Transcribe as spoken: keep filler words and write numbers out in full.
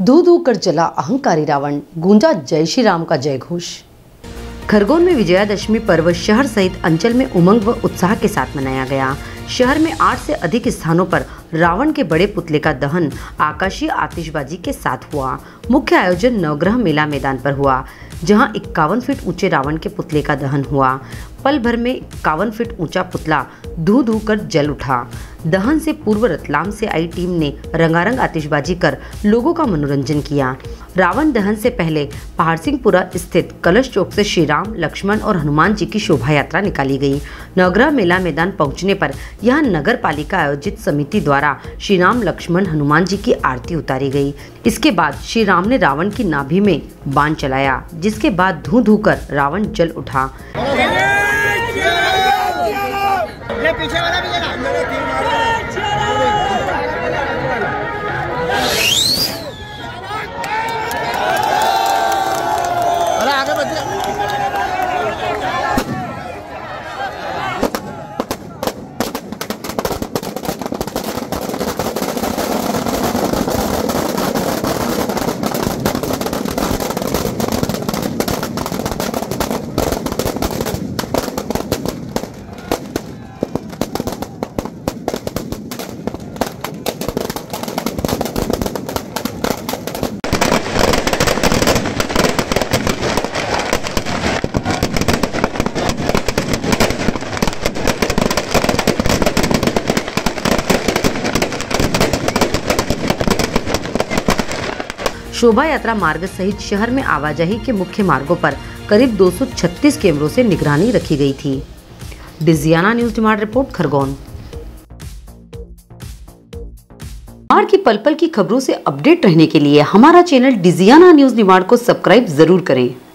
धू धू कर जला अहंकारी रावण, गूंजा जय श्री राम का जय घोष। खरगोन में विजयादशमी पर्व शहर सहित अंचल में उमंग व उत्साह के साथ मनाया गया। शहर में आठ से अधिक स्थानों पर रावण के बड़े पुतले का दहन आकाशीय आतिशबाजी के साथ हुआ। मुख्य आयोजन नवग्रह मेला मैदान पर हुआ, जहां इक्यावन फीट ऊंचे रावण के पुतले का दहन हुआ। पल भर में इक्यावन फीट ऊंचा पुतला धू धू कर जल उठा। दहन से पूर्व रतलाम से आई टीम ने रंगारंग आतिशबाजी कर लोगों का मनोरंजन किया। रावण दहन से पहले पहाड़सिंहपुरा स्थित कलश चौक से श्री राम, लक्ष्मण और हनुमान जी की शोभा यात्रा निकाली गई। नवग्रह मेला मैदान पहुंचने पर यहां नगर पालिका आयोजित समिति द्वारा श्री राम, लक्ष्मण, हनुमान जी की आरती उतारी गई। इसके बाद श्री राम ने रावण की नाभि में बाण चलाया, जिसके बाद धू धू कर रावण जल उठा। पीछे वाला भी देना। अरे आगे बढ़ जा। शोभा यात्रा मार्ग सहित शहर में आवाजाही के मुख्य मार्गों पर करीब दो सौ छत्तीस कैमरों से निगरानी रखी गई थी। Digiana news demand report, Khargone. Bihar की पल पल की खबरों से अपडेट रहने के लिए हमारा चैनल डिजियाना न्यूज डिमांड को सब्सक्राइब जरूर करें।